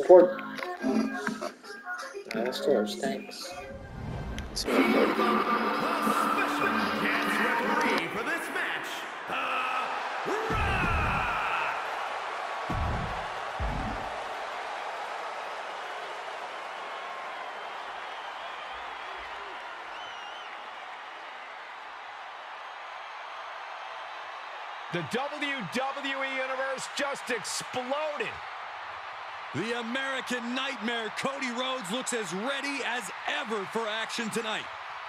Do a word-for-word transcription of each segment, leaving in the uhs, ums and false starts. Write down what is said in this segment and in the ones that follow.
report. Uh, stores, thanks. Let's see report. The special guest referee for this match, The Rock! The W W E Universe just exploded. The American Nightmare, Cody Rhodes, looks as ready as ever for action tonight.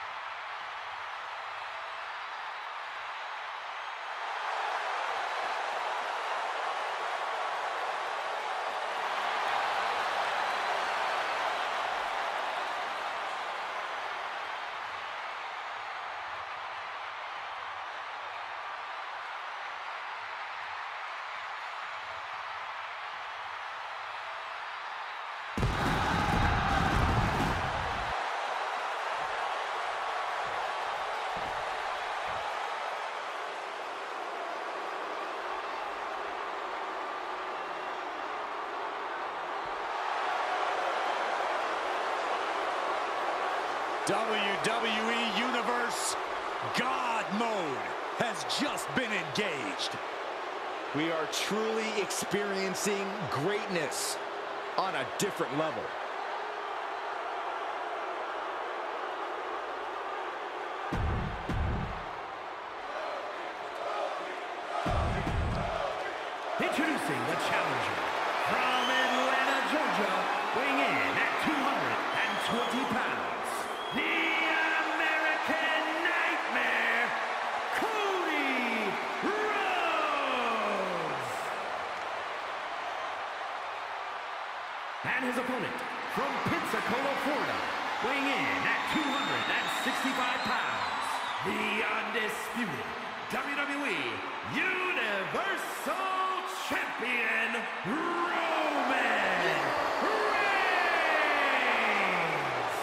W W E Universe God Mode has just been engaged. We are truly experiencing greatness on a different level. Introducing the challenger from Atlanta, Georgia, weighing in at two hundred twenty pounds, the American Nightmare, Cody Rhodes. And his opponent from Pensacola, Florida, weighing in at two hundred sixty-five pounds, the undisputed W W E Universal Champion, Roman Reigns.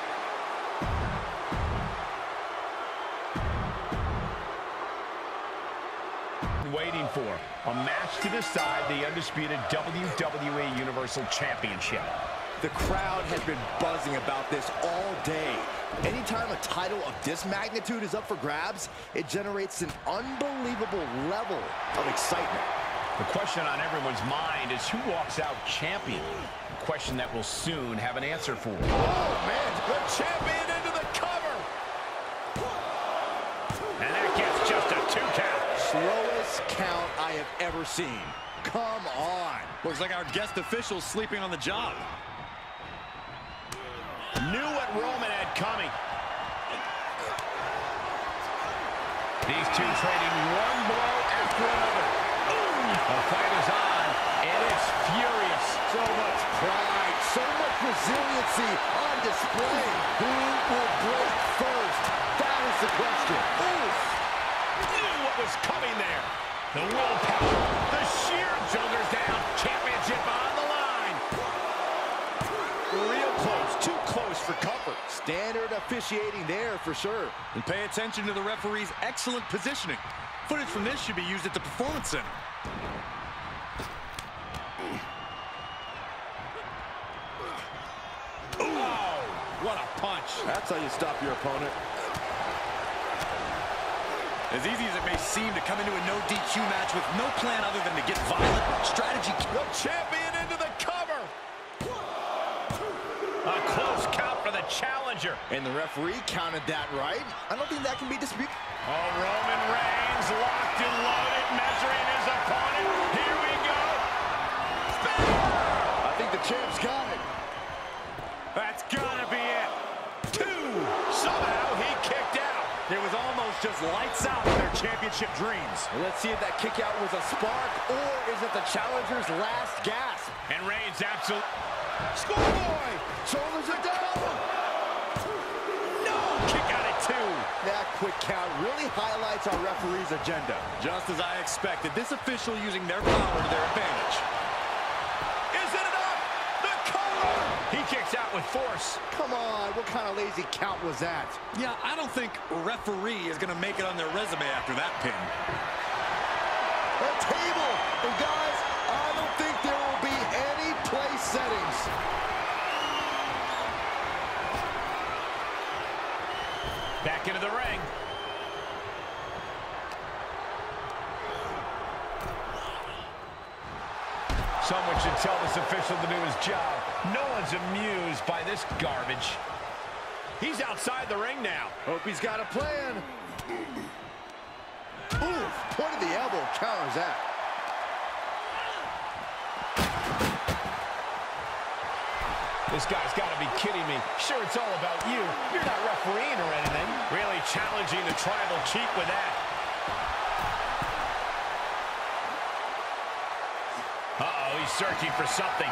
Waiting for a match to decide the undisputed W W E Universal Championship. The crowd has been buzzing about this all day. Anytime a title of this magnitude is up for grabs, it generates an unbelievable level of excitement. The question on everyone's mind is who walks out champion? A question that we'll soon have an answer for. Oh, man, the champion into the cover. And that gets just a two count. Slowest count I have ever seen. Come on. Looks like our guest official's sleeping on the job. Knew what Roman had coming. These two trading one blow after another. The fight is on, and it's furious. So much pride, so much resiliency on display. Who will break first? That is the question. Oof. Knew what was coming there. The willpower, the sheer shoulders down. Championship on the line. Real close, too close for comfort. Standard officiating there for sure. And pay attention to the referee's excellent positioning. Footage from this should be used at the Performance Center. Oh, what a punch. That's how you stop your opponent. As easy as it may seem to come into a no D Q match with no plan other than to get violent, strategy. The champion into the cover. A close count for the challenger. And the referee counted that right. I don't think that can be disputed. Oh, Roman Reigns locked and loaded, measuring his opponent. Here we go. I think the champ's got it. That's gotta be it. Two. Somehow he kicked out. It was almost just lights out for their championship dreams. Well, let's see if that kick out was a spark, or is it the challenger's last gasp? And Reigns absolutely. Schoolboy! Shoulders are down! No! Kick out at two. That quick count really highlights our referee's agenda. Just as I expected, this official using their power to their advantage. Is it enough? The cover! He kicks out with force. Come on, what kind of lazy count was that? Yeah, I don't think referee is going to make it on their resume after that pin. A table! And guys, I don't think there will be any place settings. Back into the ring. Someone should tell this official to do his job. No one's amused by this garbage. He's outside the ring now. Hope he's got a plan. Ooh, point of the elbow counters that. This guy's got to be kidding me. Sure, it's all about you. You're not refereeing or anything. Really challenging the tribal chief with that. Uh-oh, he's searching for something.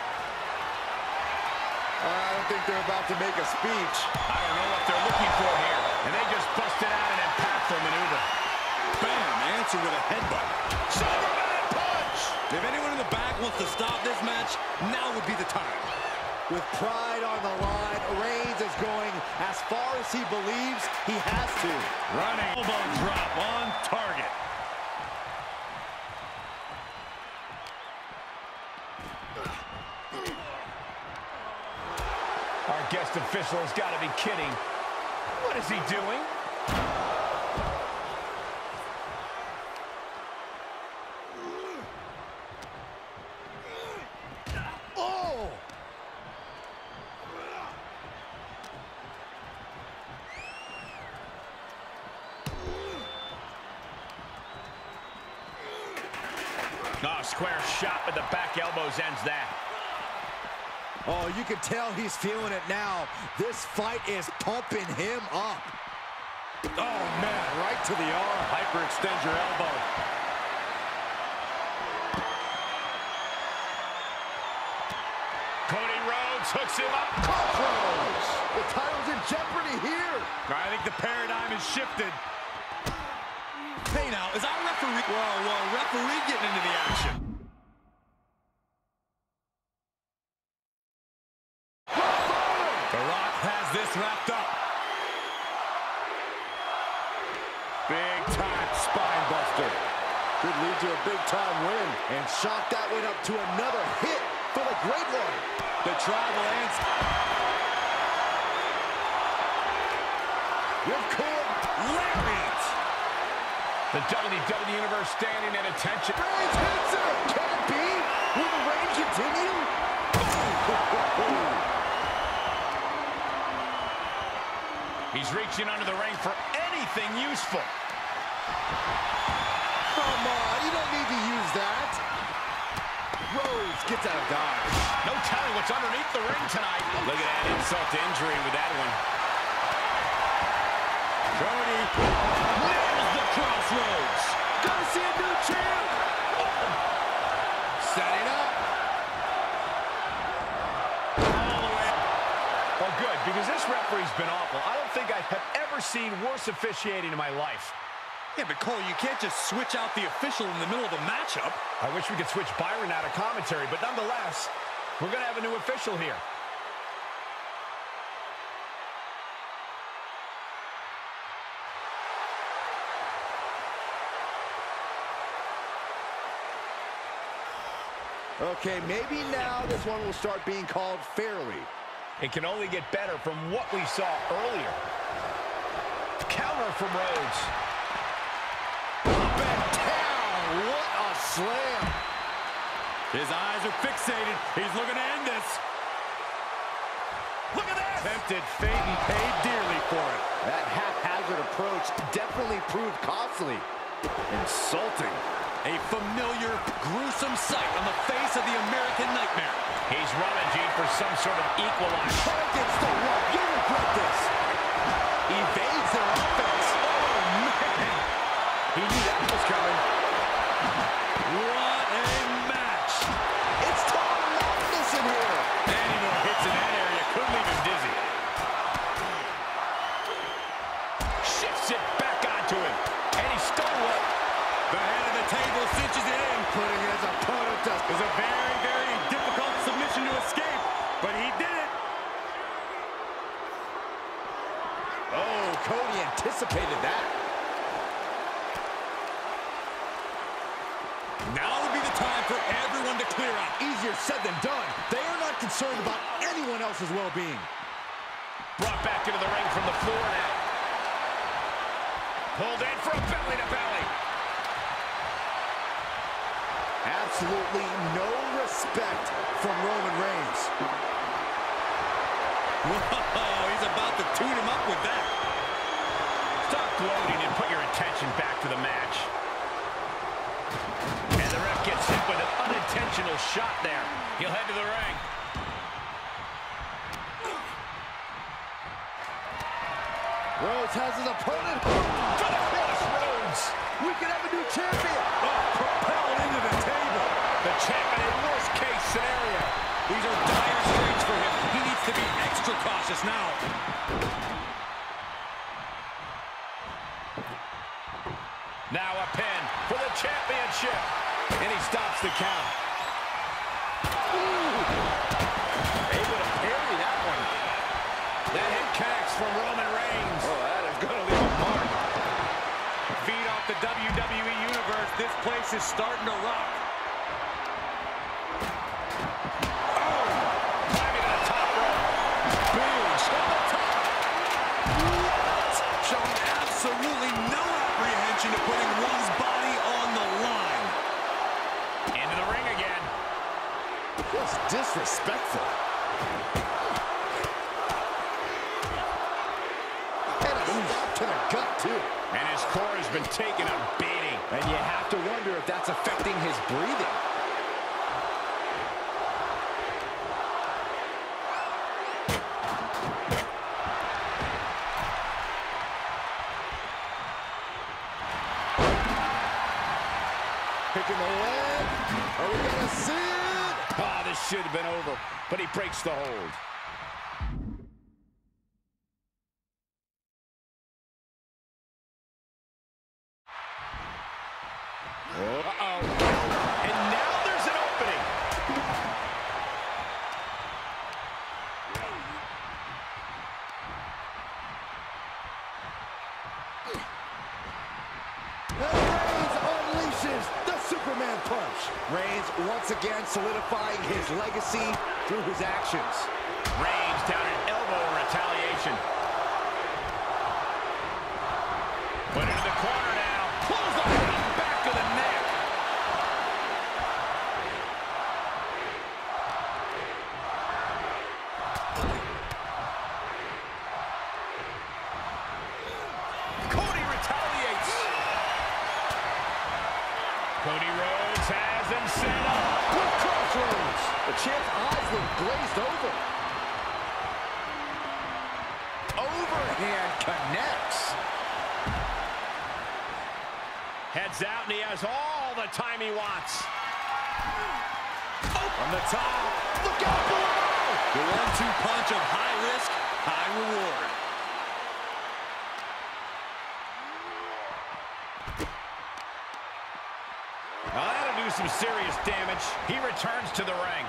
I don't think they're about to make a speech. I don't know what they're looking for here. And they just busted out an impactful maneuver. Bam, answer with a headbutt. Superman punch! If anyone in the back wants to stop this match, now would be the time. With pride on the line, Reigns is going as far as he believes he has to. Running elbow drop on target. Our guest official has got to be kidding. What is he doing? Oh! Oh, square shot with the back elbows ends that. Oh, you can tell he's feeling it now. This fight is pumping him up. Oh, man, right to the arm. Hyperextend your elbow. Cody Rhodes hooks him up. Crossroads. The title's in jeopardy here. I think the paradigm has shifted. Hey, now, is our referee... Whoa, whoa, referee getting into the action. The Rock has this wrapped up. Big-time spine buster. Could lead to a big-time win. And shock that one up to another hit for the Great One. The tribal ends. Ripcord Lariat. The W W E Universe standing at attention. Reigns hits it. Can it be? Will the reign continue? He's reaching under the ring for anything useful. Come on, you don't need to use that. Rhodes gets out of dodge. No telling what's underneath the ring tonight. Look at that insult to injury with that one. Cody nails the crossroads. Gonna see a new champ. Setting up. All the way. Well, good, because this referee's been awful. I don't think I have ever seen worse officiating in my life. Yeah, but Cole, you can't just switch out the official in the middle of a matchup. I wish we could switch Byron out of commentary, but nonetheless, we're going to have a new official here. Okay, maybe now this one will start being called fairly. It can only get better from what we saw earlier. Counter from Rhodes. Up and down. What a slam. His eyes are fixated. He's looking to end this. Look at that! Tempted fate and paid dearly for it. That haphazard approach definitely proved costly. Insulting. A familiar, gruesome sight on the face of the American Nightmare. He's rummaging for some sort of equalizer. Try against the rope. You regret this. Evades their offense. Oh, man. He knew that was coming. What a match. It's total madness in here. Any more hits in that area could leave him dizzy. Shifts it back onto him. And he stole it. The head of the table cinches it in. Putting his opponent to... It was a very, very difficult submission to escape, but he did it. Oh, Cody anticipated that. Now would be the time for everyone to clear out. Easier said than done. They are not concerned about anyone else's well-being. Brought back into the ring from the floor now. Pulled in for a belly to belly. Absolutely no respect from Roman Reigns. Whoa, he's about to tune him up with that. Stop gloating and put your attention back to the match. And the ref gets hit with an unintentional shot there. He'll head to the ring. Rhodes has his opponent. For the cross, Rhodes. We could have a new champion. Oh, propelled into the table. The champion in worst case scenario. These are dire straits for him. He needs to be extra cautious now. Now a pin for the championship. And he stops the count. Ooh. Able to parry that one. That hit connects from Roman Reigns. Oh, that is going to leave a mark. Feed off the W W E Universe. This place is starting to rock. Oh! Climbing to the top rope. Boom! On the top. What? Showing absolutely no apprehension to putting one's body on the line. Into the ring again. That's disrespectful. And a stop to the gut, too. And his core has been taking a beating. And you have to wonder if that's affecting his breathing. Picking the leg. Are we going to see it? Ah, oh, this should have been over, but he breaks the hold. Uh-oh. And now there's an opening. And Reigns unleashes the Superman punch. Reigns once again solidifying his legacy through his actions. Reigns down an elbow in retaliation. Put into the corner now. Close on the back of the neck. Cody retaliates. Cody Rhodes has him set up. With crossroads. The champ's eyes were glazed over. Overhand connects. Heads out, and he has all the time he wants. Oh, on the top. Look out below. The one two punch of high risk, high reward. Well, that'll do some serious damage. He returns to the ring.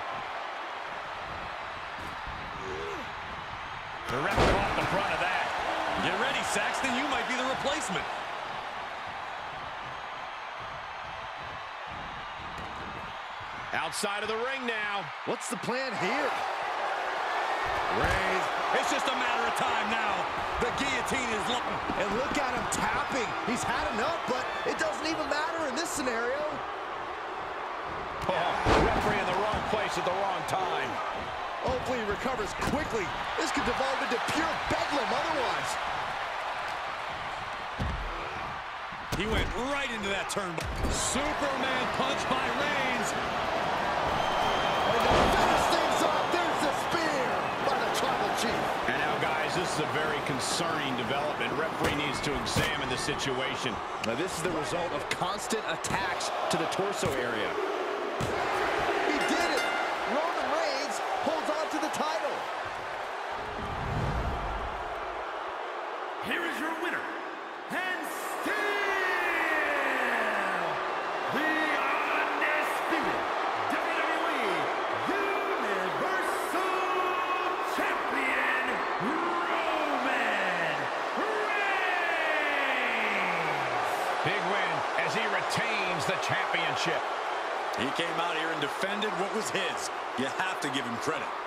The ref caught the front of that. Get ready, Saxton. You might be the replacement. Outside of the ring now. What's the plan here? Reigns, it's just a matter of time now. The guillotine is looking. And look at him tapping. He's had enough, but it doesn't even matter in this scenario. Oh, referee in the wrong place at the wrong time. Hopefully he recovers quickly. This could devolve into pure bedlam otherwise. He went right into that turn. Superman punch by Reigns. And to finish things off, there's the spear by the Tribal Chief. And now, guys, this is a very concerning development. Referee needs to examine the situation. Now, this is the result of constant attacks to the torso area. He did it! Roman Reigns holds on to the title. Here is your winner, and still the undisputed W W E Universal Champion, Roman Reigns. Big win as he retains the championship. He came out here and defended what was his. You have to give him credit.